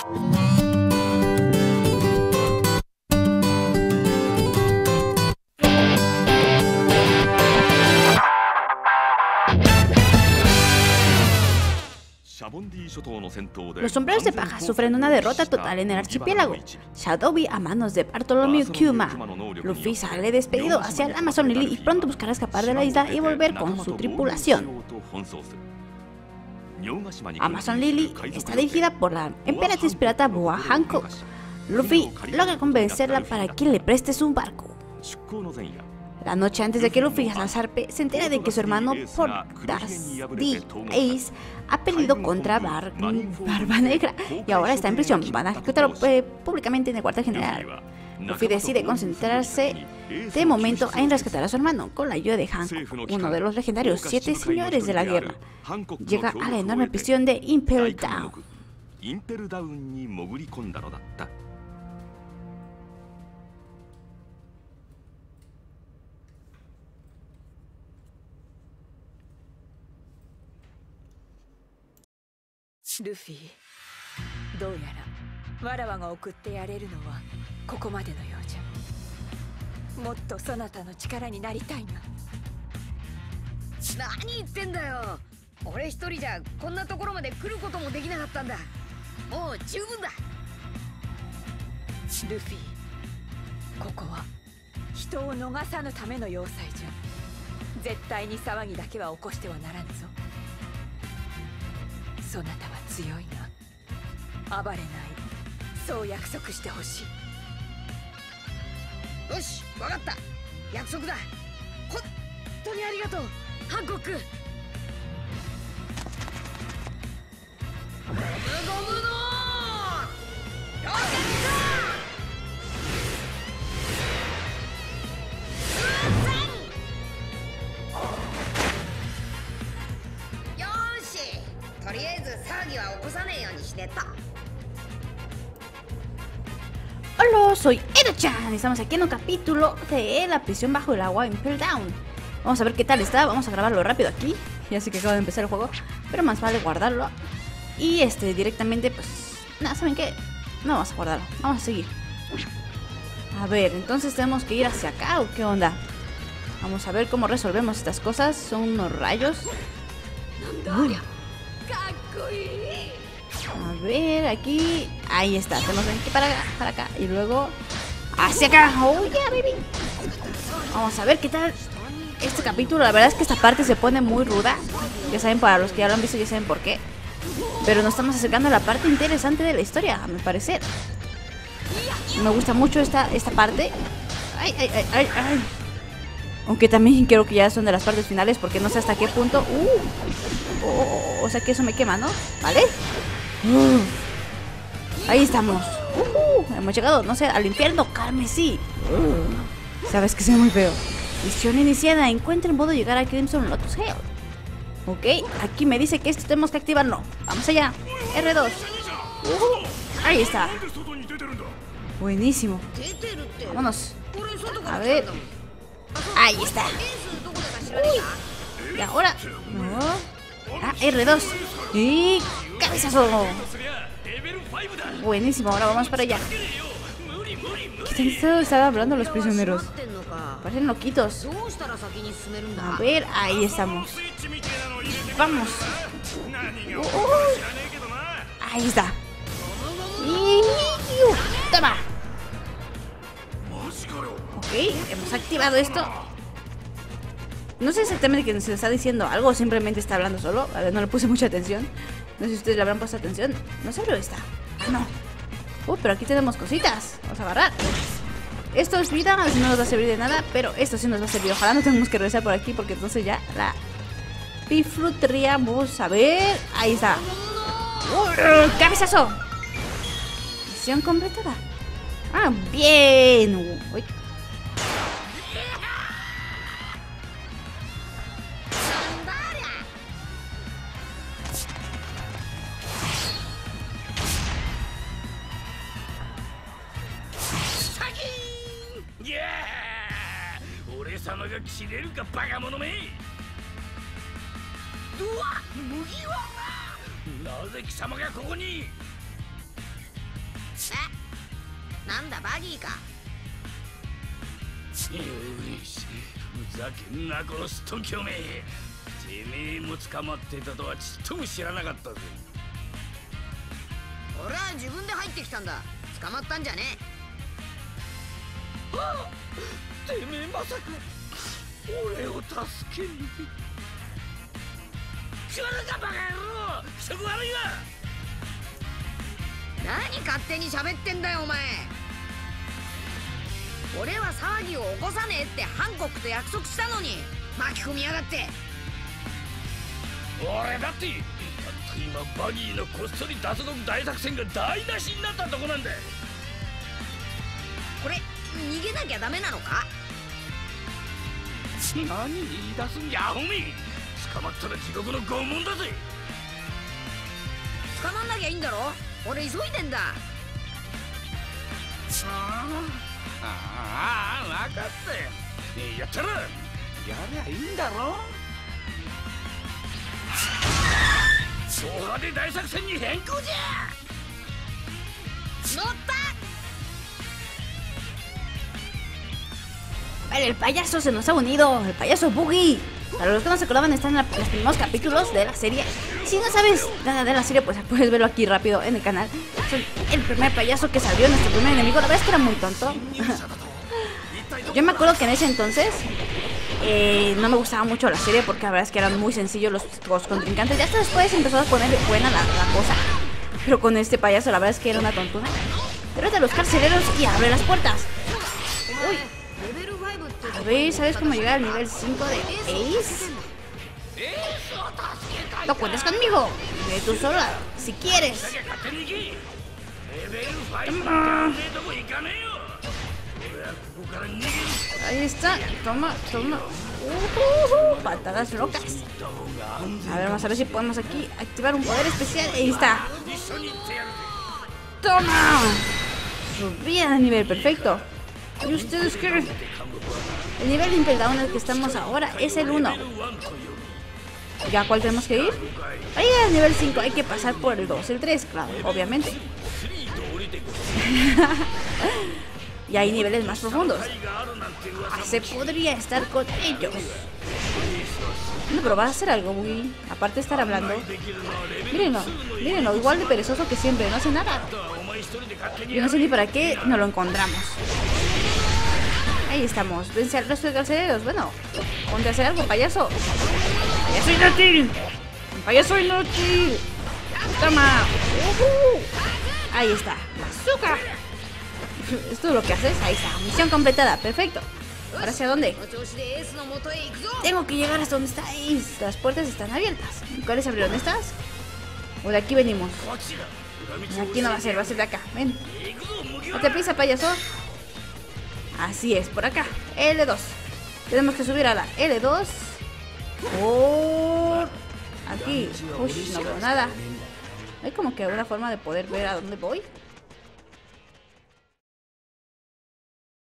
Los sombreros de paja sufren una derrota total en el archipiélago. Shadowbee a manos de Bartholomew Kuma. Luffy sale despedido hacia el Amazon Lily y pronto buscará escapar de la isla y volver con su tripulación. Amazon Lily está dirigida por la emperatriz pirata Boa Hancock. Luffy logra convencerla para que le preste su barco. La noche antes de que Luffy zarpe, se entera de que su hermano Portas D. Ace ha peleado contra Barba Negra y ahora está en prisión. Van a ejecutarlo públicamente en el cuartel general. Luffy decide concentrarse de momento en rescatar a su hermano con la ayuda de Hancock, uno de los legendarios 7 señores de la guerra. Llega a la enorme prisión de Impel Down. Luffy, どうやらわらわが送ってやれるのはここまでのようじゃ。もっとそなたの力になりたいが。 何言ってんだよ。俺一人じゃこんなところまで来ることもできなかったんだ。もう十分だ。 ルフィ、ここは人を逃さぬための要塞じゃ。絶対に騒ぎだけは起こしてはならんぞ。そなたは強いが暴れない、そう約束してほしい。 よし、分かった。約束だ。本当にありがとう、ハンコック。ゴムゴムのロケット。とりあえず騒ぎは起こさねえようにしてた。 Hola, soy Edo-chan y estamos aquí en un capítulo de la prisión bajo el agua en Impel Down. Vamos a ver qué tal está, vamos a grabarlo rápido aquí. Ya sé que acaba de empezar el juego, pero más vale guardarlo. Y directamente, pues, nada, ¿saben qué? No vamos a guardarlo, vamos a seguir. A ver, entonces tenemos que ir hacia acá o qué onda. Vamos a ver cómo resolvemos estas cosas, son unos rayos. A ver, aquí. Ahí está, tenemos que para acá y luego hacia acá. Oh yeah, baby. Vamos a ver qué tal este capítulo. La verdad es que esta parte se pone muy ruda. Ya saben, para los que ya lo han visto, ya saben por qué. Pero nos estamos acercando a la parte interesante de la historia, a mi parecer. Me gusta mucho esta parte. Ay, ay, ay, ay, ay. Aunque también creo que ya son de las partes finales, porque no sé hasta qué punto. O sea que eso me quema, ¿no? ¿Vale? Ahí estamos. Hemos llegado, no sé, al infierno carmesí. Sabes que soy muy feo. Misión iniciada. Encuentra el modo de llegar a Crimson Lotus Hell. Ok, aquí me dice que esto tenemos que activarlo. Vamos allá. R2. Ahí está. Buenísimo. Vámonos. A ver. Ahí está. Y ahora. Ah, R2. Y cabezazo. Buenísimo, ahora vamos para allá. ¿Qué tal están hablando los prisioneros? Parecen loquitos. A ver, ahí estamos. Vamos. Ahí está. Y toma. Ok, hemos activado esto. No sé exactamente qué se está diciendo algo o simplemente está hablando solo. A ver, no le puse mucha atención. No sé si ustedes le habrán puesto atención. No se abrió esta. Ah, no. Pero aquí tenemos cositas. Vamos a agarrar. Esto es vida, a ver si no nos va a servir de nada. Pero esto sí nos va a servir. Ojalá no tengamos que regresar por aquí, porque entonces ya la disfrutaríamos. A ver. Ahí está. ¡Cabezazo! Misión completada. Ah, bien. Uy. なんだバギーか。 よし、ふざけんなこのすっとんきょめ。てめえも捕まってたとはちっとも知らなかったぜ。 俺は自分で入ってきたんだ。捕まったんじゃねてめえまさか俺を助けに来るかバカ野郎。気色悪いわ。 何勝手に喋ってんだよお前。俺は騒ぎを起こさねえってハンコックと約束したのに巻き込みやがって。 俺だってたった今バギーのこっそり脱獄大作戦が台無しになったとこなんだ。 これ逃げなきゃダメなのか。 何言い出すんじゃアホめ。捕まったら地獄の拷問だぜ。 捕まんなきゃいいんだろ。俺急いでんだ。 ああ分かったよ。やったらやりゃいいんだろ。ド派手大作戦に変更じゃ。 乗った。 Vale, el payaso se nos ha unido, el payaso Boogie. Para los que no se acordaban, están en los primeros capítulos de la serie. Si no sabes nada de la serie, pues puedes verlo aquí rápido en el canal. Son el primer payaso que salió, nuestro primer enemigo. La verdad es que era muy tonto. Yo me acuerdo que en ese entonces no me gustaba mucho la serie porque la verdad es que eran muy sencillos los contrincantes. Ya hasta después empezó a poner buena la cosa. Pero con este payaso la verdad es que era una tontura. Derrota a los carceleros y abre las puertas. Uy. A ver, ¿sabes cómo llegar al nivel 5 de Ace? No cuentes conmigo. Ve tú sola, si quieres. Ahí está. Toma, toma. Patadas locas. A ver, vamos a ver si podemos aquí activar un poder especial. Ahí está. ¡Toma! Subida de nivel, perfecto. ¿Y ustedes qué? El nivel de Impel Down en el que estamos ahora es el 1. ¿Ya cuál tenemos que ir? Ahí es el nivel 5, hay que pasar por el 2, el 3, claro, obviamente. Y hay niveles más profundos. Se podría estar con ellos. No, pero va a hacer algo, muy. Aparte de estar hablando. Mírenlo, mírenlo, igual de perezoso que siempre, no hace nada. Yo no sé ni para qué no lo encontramos. Ahí estamos, vence al resto de carceleros. Bueno, ponte a hacer algo, payaso. ¡Payaso inútil! ¡Payaso inútil! ¡Toma! Ahí está, bazooka. ¿Esto es lo que haces? Ahí está, misión completada, perfecto. ¿Ahora hacia dónde? Tengo que llegar hasta donde está Ace. Las puertas están abiertas. ¿Cuáles abrieron estas? ¿O de aquí venimos? Aquí no va a ser de acá. Ven. Date prisa, payaso. Así es, por acá. L2. Tenemos que subir a la L2. Por aquí. Uy, no veo nada. Hay como que una forma de poder ver a dónde voy.